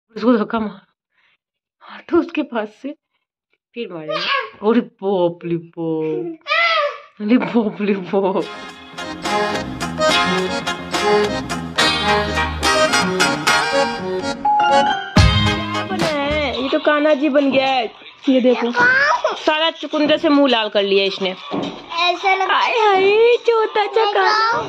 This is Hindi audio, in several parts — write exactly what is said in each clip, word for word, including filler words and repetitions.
उसको धक्का मार तो उसके पास से फिर मारेगा। और पोप लिपो लिपो लिपो ये तो कान्हा जी बन गया है। ये देखो सारा चुकंदर से मुंह लाल कर लिया इसने। ऐसा लगा हाय हाय छोटा सा कान्हा।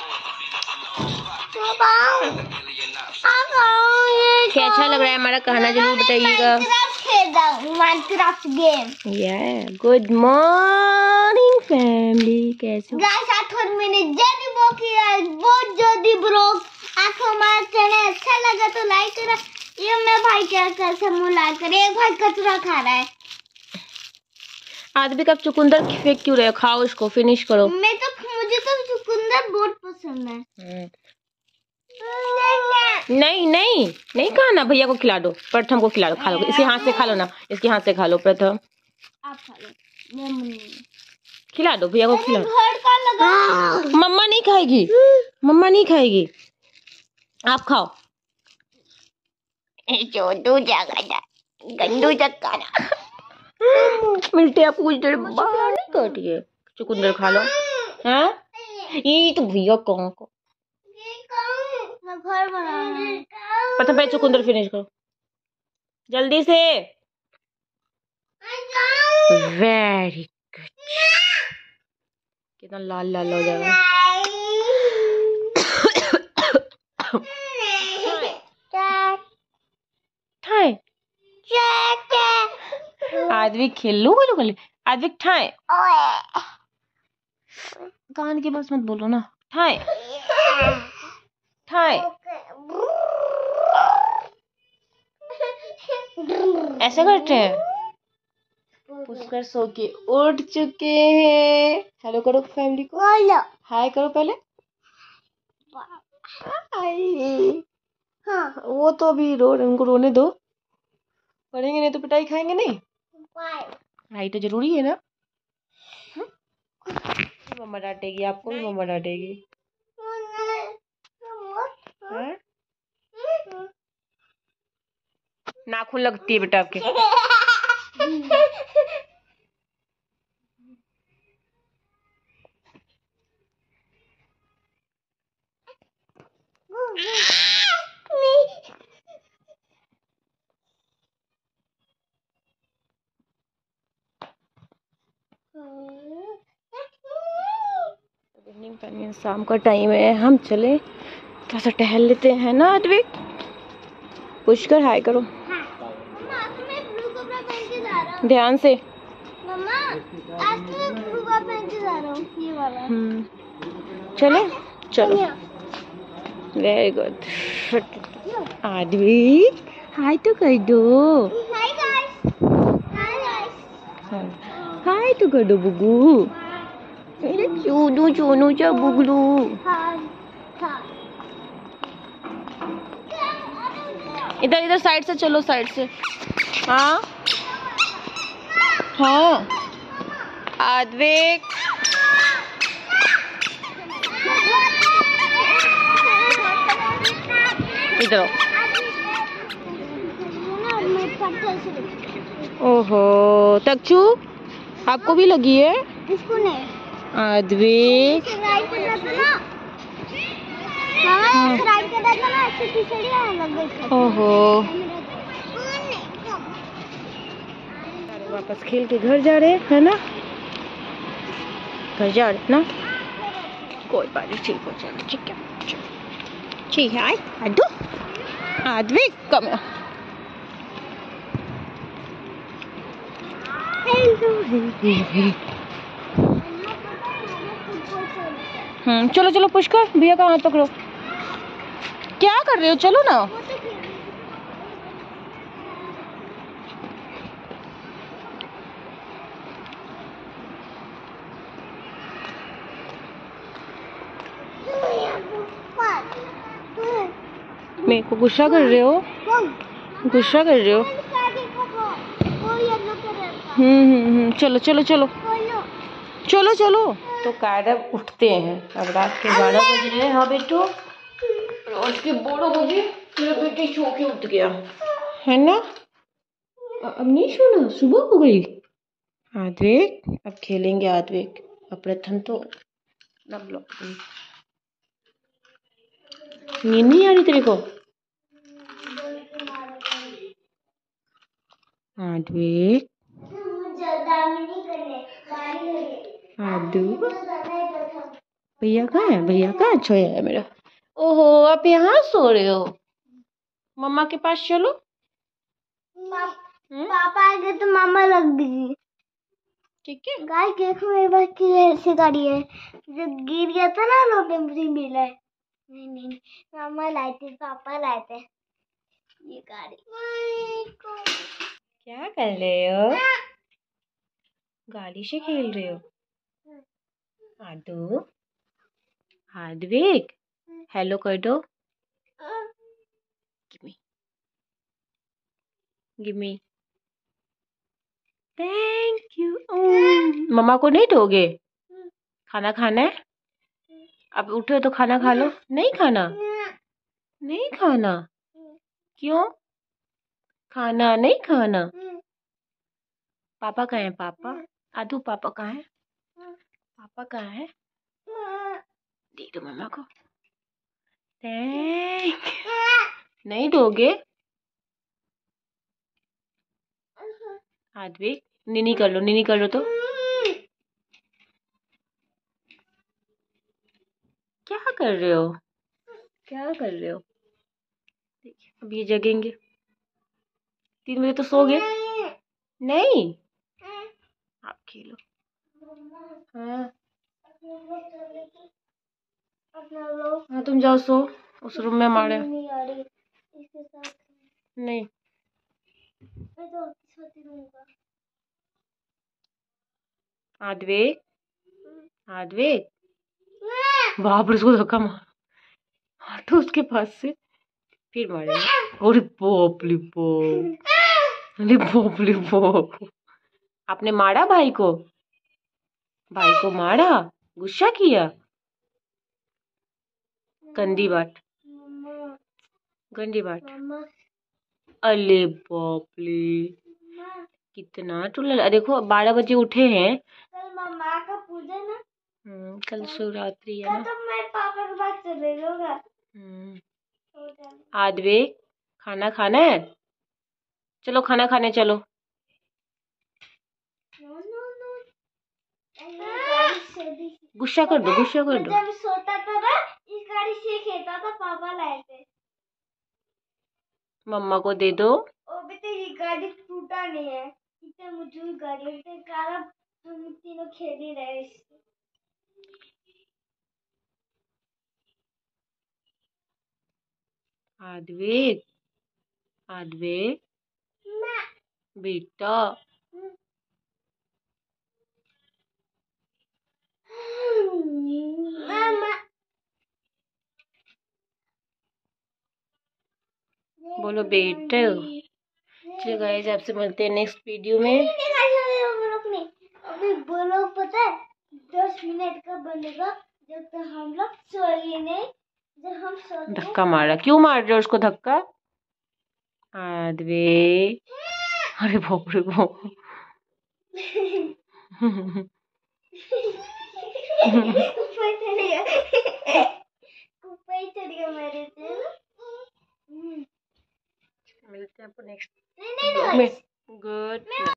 कैसा लग रहा है हमारा कान्हा जरूर बताइएगा। Minecraft game. या गुड मॉर्निंग फैमिली, कैसे गाइस आठवां मैंने जल्दी वो किया बहुत जल्दी ब्रो। आपको हमारा चैनल अच्छा लगा तो लाइक करा। ये मैं भाई क्या कैसे मुंह लाल कर, एक भाई कचरा खा रहा है। आदमी कब चुकंदर फेंक क्यों रहे हो, खाओ इसको, फिनिश करो। मैं तो मुझे तो चुकंदर बहुत पसंद है। नहीं नहीं नहीं खाना, भैया को खिला दो, प्रथम को खिला दो, खा लो इसके हाथ से, खा लो ना इसके हाथ से, खा लो प्रथम, आप खा लो। खिला दो भैया को, खिला दो। घर का लगा। मम्मा नहीं खाएगी, मम्मा नहीं खाएगी, आप खाओ। छोटू जगह गंदू चक्कर मिलते आपको कुछ देर बाद। नहीं काटिए, चुकंदर खा लो। हाँ ये तो भैया कहाँ को घर बनाना है। पता पहले चुकंदर फिनिश करो जल्दी से। वेरी गुड, कितना लाल लाल हो जाएगा। ठाए आदमी खेलू बोलो बोले आदमी ठाए, कान के पास मत बोलो ना। ठाए ठाए ऐसा करते हैं। पुष्कर सो के उठ चुके हैं। हेलो करो फैमिली को, हाय करो पहले। हाँ वो तो अभी रो, उनको रोने दो, पढ़ेंगे नहीं तो पिटाई खाएंगे नहीं। पढ़ाई तो जरूरी है ना। मम्मा डांटेगी आपको भी, मम्मा डांटेगी। नाखून लगती है बेटा आपके। इवनिंग टाइम, शाम का टाइम है, हम चले थोड़ा सा टहल लेते हैं ना। अद्विक पुष्कर हाय करो। ध्यान से मम्मा, आज तो मैं ब्लू का पहन के जा रहा हूँ, ये वाला। हम्म चलो चलो, वेरी गुड। आदमी हाय तो कर दो, हाय गाइस, हाय गाइस, हाय तो कर दो बुगू। मेरे चूनू चूनू चा बुगलू। इधर इधर साइड से चलो, साइड से। हाँ हाँ आद्विक इधर। ओहो तक्षु आपको भी लगी है? इसको नहीं। आद्विक ओहो वापस खेल के घर जा रहे है ना, घर जा रहे ना, कोई बात नहीं, ठीक हो जाएगा। ठीक है ठीक है। आदू आद्विक कम हम्म चलो चलो पुष्कर, भैया का हाथ पकड़ो। क्या कर रहे हो, चलो ना। मेरे को गुस्सा कर रहे हो, गुस्सा कर रहे हो। हम्म हम्म हम्म चलो चलो चलो चलो चलो। तो कायदब उठते हैं, अब रात के बारह बज रहे हैं। हाँ बेटू, रोज के बारह बजे मेरा बेटी सो के उठ गया। है ना? अब नहीं सोना, सुबह हो गई। आद्विक अब खेलेंगे। आद्विक अब प्रथम तो ना ब्लॉक। नींद नहीं आ रही तेरे को? आद्विक आदू भैया कहाँ है? भैया कहाँ? अच्छा है मेरा। ओहो आप यहाँ सो रहे हो? मम्मा के पास चलो। पापा आ गए तो मामा रख देगी। ठीक है। गाय देखो मेरे पास की ऐसी गाड़ी है, जो गिर गया था ना रोड में, मुझे मिला है। नहीं नहीं मामा लाए थे, पापा लाए थे ये गाड़ी। क्या कर रहे हो? गाड़ी से खेल रहे हो? आदू आद्विक हेलो कर दो। Gimme gimme thank you. मम्मा को नहीं दोगे? खाना खाना है? अब उठो तो खाना खा लो। नहीं खाना? नहीं खाना? क्यों? खाना नहीं खाना? पापा कहाँ है? पापा आदू पापा कहाँ है? पापा कहाँ है? दे दो मम्मा को। थैंक नहीं दोगे? आद्विक नीनी कर लो, नीनी कर लो तो। क्या कर रहे हो? क्या कर रहे हो? देखिए अब ये जगेंगे। तीन बजे तो सो गए। नहीं आप खेलो। हाँ हाँ तुम जाओ सो उस रूम में हमारे। नहीं आद्विक आद्विक बाप रे उसको धक्का मार। हटो उसके पास से फिर मारेंगे। अरे बाप रे बाप, अरे बाप रे बाप। आपने मारा भाई को? भाई को मारा? गुस्सा किया? गंदी बात, गंदी बात। अरे बाप रे कितना तो लड़ा। देखो बारह बजे उठे हैं। कल मम्मा का पूजा ना। हम्म कल शिवरात्रि है ना। तो मैं पापा के पास चले जाऊंगा। हम्म आद्विक खाना खाना है? चलो खाना खाने चलो। नो नो नो गुस्सा कर दो, गुस्सा कर दो। जब सोता था ना इस गाड़ी से खेलता था, पापा लाए थे। मम्मा को दे दो। ओ बेटे ये गाड़ी टूटा नहीं है, इतने मजबूत गाड़ी है, कारण हम तीनों खेल ही रहे इससे। आद्विक आद्विक बेटा बोलो बेटे। चलो गाइस आपसे मिलते हैं नेक्स्ट वीडियो में। अभी बोलो पता है दस मिनट का बनेगा जब तक हम लोग सोए नहीं। जब हम सोए धक्का मारा, क्यों मार रहे हो उसको धक्का? आद्विक अरे बाप रे बाप। मिलते हैं आपको नेक्स्ट में। गुड।